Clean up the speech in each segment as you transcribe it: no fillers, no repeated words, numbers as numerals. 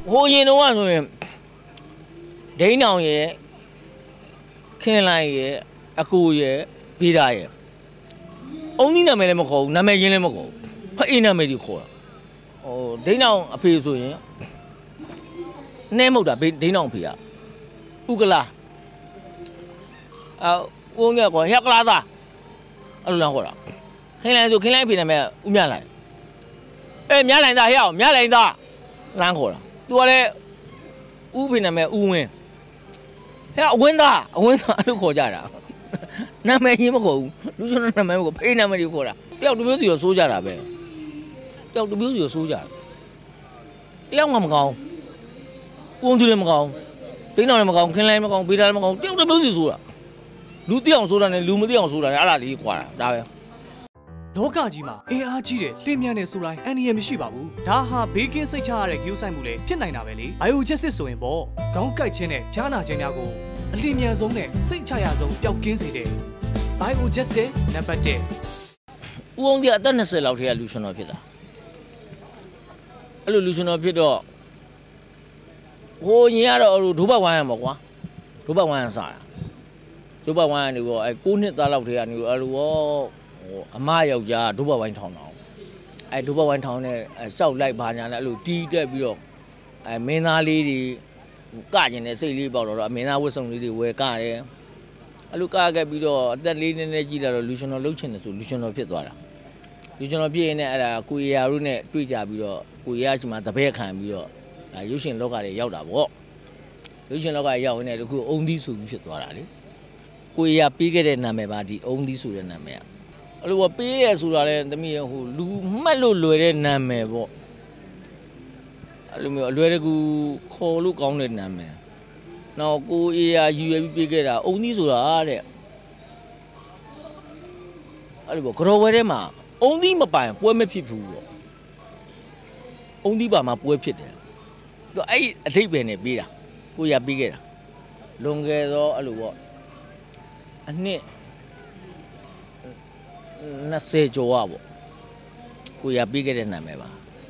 ဟိုရင်တော့ဆိုရင်ဒိန်းအောင်ရဲ့ခင်လိုက်ရဲ့အကူရဲ့ဗီဒါရဲ့အုံးသီးနာမည်လည်းမခေါ်ဘူးနာမည်ရင်းလည်းမခေါ်ဘူးဖအေးနာမည်ကြီးခေါ်တာဟိုဒိန်းအောင်အဖေဆိုရင်နှဲမဟုတ်တာဒိန်းအောင်ဖေကဥကလာဦးငယ်ကွာဟက်ကလာသားအဲ့လိုလားခေါ်တာခင်လိုက်ဆိုခင်လိုက်ဖေနာမည်ဦးမြလိုက်မြလိုက်သားဟဲ့အောင်မြလိုက်သားလမ်းခေါ်တာသူကလည်းဦးဖေနာမည်ဦးဝင်းဟဲ့အဝင်းသားအဲ့လိုခေါ်ကြတာနာမည်ကြီးမခေါ်ဘူးလူကျွန်တော်နာမည်ကိုဖေးနာမည်ကြီးခေါ်တာတယောက်တစ်မျိုးစီရောစိုးကြတာပဲတယောက်တစ်မျိုးစီရောစိုးကြတာတယောက်မှမကောင်းပုံသူလည်းမကောင်းဒိန်းအောင်လည်းမကောင်းခင်လည်းမကောင်းဗီဒါလည်းမကောင်းတယောက်တစ်မျိုးစီစိုးတာလူသိအောင်စိုးတာနဲ့လူမသိအောင်စိုးတာအဲ့ဒါလေးကွာဒါပဲလောကကြီးမှာအင်အားကြီးတဲ့လင်းမြန်းတဲ့ဆိုတိုင်းအန်နီရမရှိပါဘူးဒါဟာဘေးကင်းစိတ်ချရတဲ့ဂရုစိုက်မှုလည်းဖြစ်နိုင်တာပဲလေဘိုင်ယိုဂျက်စစ်ဆိုရင်ပေါ့ခေါင်းကိုက်ခြင်းနဲ့ဖျားနာခြင်းများကိုအလင်းမြန်ဆုံးနဲ့စိတ်ချရဆုံးပျောက်ကင်းစေတဲ့ဘိုင်ယိုဂျက်စစ်နံပါတ်1 ဦးအောင်ဒီအသက်20လောက်ထဲကလူရှင်တော်ဖြစ်တာအဲ့လိုလူရှင်တော်ဖြစ်တော့ဟိုညကတော့ဒုဘဝိုင်းရမှာကွာဒုဘဝိုင်းရစားတာဒုဘဝိုင်းကနေပေါ့9နှစ်သားလောက်ထဲကနေအဲ့လိုပေါ့အမယောက်ျားဒုဘဝိုင်းထောင်တော့ဒုဘဝိုင်းထောင်နဲ့စောက်လိုက်ပါညာနဲ့အဲ့လိုတီးတက်ပြီးတော့မင်းသားလေးတွေကကျင်တဲ့စိတ်လေးပေါ့တော့အမင်းသားဝတ်စုံလေးတွေဝယ်ကတယ်အဲ့လိုကခဲ့ပြီးတော့အသက်လေးနည်းနည်းကြီးလာတော့လူရှင်တော်လှုပ်ချင်တယ်ဆိုလူရှင်တော်ဖြစ်သွားတာလူရှင်တော်ဖြစ်ရင်လည်းအဲ့ဒါကိုရီးယားတို့နဲ့တွေ့ကြပြီးတော့ကိုရီးယားချီမှာတပည့်ခံပြီးတော့ဒါရုပ်ရှင်လောကတွေရောက်တာပေါ့ရုပ်ရှင်လောကရောက်နေတယ်တခုအုံသီးဆိုပြီးဖြစ်သွားတာလေကိုရီးယားပြီးခဲ့တဲ့နာမည်ပါဒီအုံသီးဆိုတဲ့နာမည်အဲ့လိုပေးရဆိုတာလဲသမီးဟိုလူမှတ်လို့လွယ်တဲ့နာမည်ပေါ့အဲ့လိုမျိုးအလွယ်တကူခေါ်လို့ကောင်းတဲ့နာမည်နောက်ကိုအေးရယူရပြီးပေးခဲ့တာအုံသီးဆိုတာတဲ့အဲ့လိုပေါ့ကြော်ဝဲထဲမှာအုံသီးမပိုင်ပွဲမဖြစ်ဘူးပေါ့အုံသီးပါမှာပွဲဖြစ်တယ်သူအဲ့အထိပ္ပယ်နဲ့ပေးတာကိုရပေးခဲ့တာလွန်ခဲ့သောအဲ့လိုပေါ့အနှစ်20ကျော်ပေါ့ကိုရပေးခဲ့တဲ့နာမည်ပါ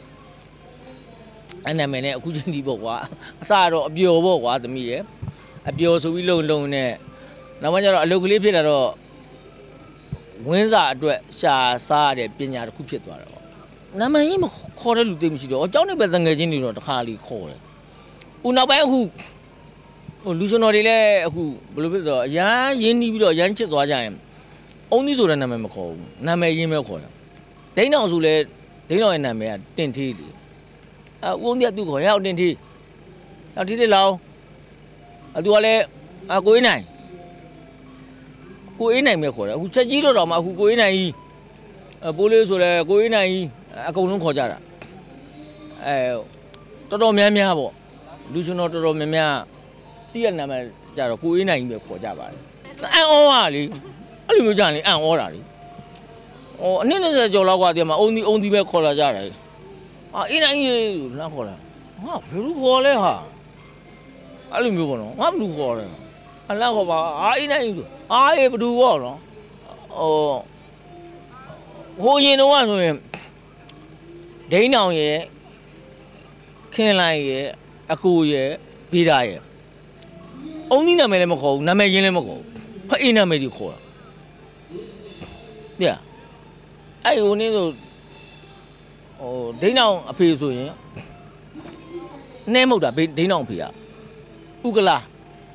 အဲ့နာမည်နဲ့အခုချိန်ဒီပေါ့ကွာအစတော့အပျော်ပေါ့ကွာသမီးရဲ့အပျော်ဆိုပြီးလုံနဲ့နောက်မှကျတော့အလုပ်ကလေးဖြစ်လာတော့ဝင်းစာအတွက်ရှာစားရတဲ့ပညာတစ်ခုဖြစ်သွားတယ်ပေါ့နာမည်ကြီးမခေါ်တဲ့လူသိမရှိတော့အเจ้าနေပဲသငယ်ချင်းတွေတော့တစ်ခါလီခေါ်တယ်ဦးနောက်ပိုင်းအခုဟိုလူရှင်တော်တွေလည်းအခုဘယ်လိုဖြစ်တော့အရန်ရင်းနှီးပြီးတော့အရန်ချစ်သွားကြရင်အုံးသီးဆိုတဲ့နာမည်မခေါ်ဘူးနာမည်ရင်းပဲခေါ်တယ်ဒိန်းအောင်ဆိုလဲဒိန်းအောင်ရဲ့နာမည်ကတင်ထီးလေဦးအောင်သီးကသူ့ခေါ်ရောက်တင်ထီးရောက်ထီးလေးလောင်းသူကလည်းကိုအေးနိုင်ပဲခေါ်တယ်အခုချက်ကြီးတော့မှအခုကိုအေးနိုင်ကြီးပိုးလေးဆိုလဲကိုအေးနိုင်ကြီးအကုန်လုံးခေါ်ကြတာတော်တော်များများပေါ့လူရှင်တော်တော်တော်များများတိရနာမည်ကြတော့ကိုအေးနိုင်ကြီးပဲခေါ်ကြပါတယ်အန်ဩပါလေအဲ့လိုမျိုးကြရင်အန်ဩတာလေအနည်း20ကျော်လောက်ကတည်းကအုံသီးပဲခေါ်လာကြတယ်အေးနိုင်ကြီးလမ်းခေါ်လာငါဘယ်လိုခေါ်လဲဟာအဲ့လိုမျိုးပေါ့နော်ငါဘယ်လိုခေါ်လဲအလန့်ခေါ်ပါအေးနိုင်ကြီးအေးဘယ်သူပေါ့နော်ဟိုရင်တော့ဆိုရင်ဒိန်းအောင်ရဲ့ခင်လိုက်ရဲ့အကူရဲ့ဗီဒါရဲ့အုံးသီးနာမည်လည်းမခေါ်ဘူးနာမည်ရင်းလည်းမခေါ်ဘူးဖအေးနာမည်ကြီးခေါ်တာတဲ့အဲ့ဟိုနေ့ဆိုဒိန်းအောင်အဖေဆိုရင်နှဲမဟုတ်တာဒိန်းအောင်ဖေကဥကလာ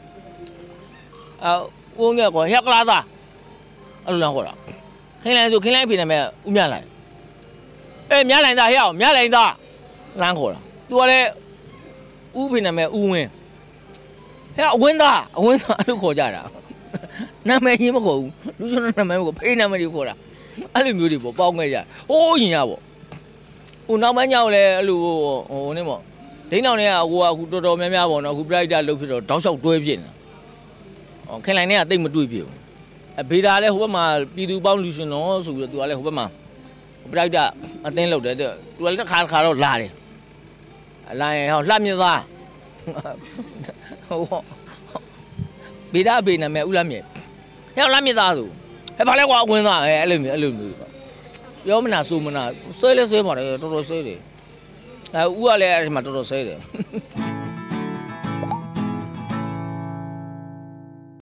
ဦးငယ်ကွာဟက်ကလာသားအဲ့လိုလားခေါ်တာခင်လိုက်ဆိုခင်လိုက်ဖေနာမည်ဦးမြလိုက်မြလိုက်သားဟဲ့အောင်မြလိုက်သားလမ်းခေါ်တာသူကလည်းဦးဖေနာမည်ဦးဝင်းဟဲ့အဝင်းသားအဲ့လိုခေါ်ကြတာနာမည်ကြီးမခေါ်ဘူးလူကျွန်တော်နာမည်ကိုဖေးနာမည်ကြီးခေါ်တာအဲ့လိုမျိုးတွေပေါ့ပေါင်းခဲ့ကြဟိုးရင်ရပေါ့ဟိုနောက်ပိုင်းကျတော့လည်းအဲ့လိုဟိုနေ့ပေါ့ဒိန်းအောင်တွေကအခုတော်တော်များများပေါ့နော်အခုပရိုက်တာလုပ်ဖြစ်တော့တောက်လျှောက်တွဲဖြစ်နေတာခင်လိုက်နဲ့ကတိတ်မတွေ့ဖြစ်ဘူးဗေဒါလည်းဟိုဘက်မှာပြည်သူပေါင်းလူရှင်တော်ဆိုပြီးတော့သူကလည်းဟိုဘက်မှာပရိုက်တာအတင်းလုပ်တယ်သူကလည်းတစ်ခါတော့လာတယ်လာရင်ဟောလှမြသားဟိုဗေဒါဘေနာမယ်ဦးလှမြဟဲ့လှမြသားဆိုဟဲ့ဘာလဲကွာအဝင်သားအဲ့လိုမျိုးပြောမနာဆိုမနာဆွဲလဲဆွဲပါတယ်တော်တော်ဆွဲတယ်ဦးကလည်းအဲ့ဒီမှာတော်တော်ဆဲတယ်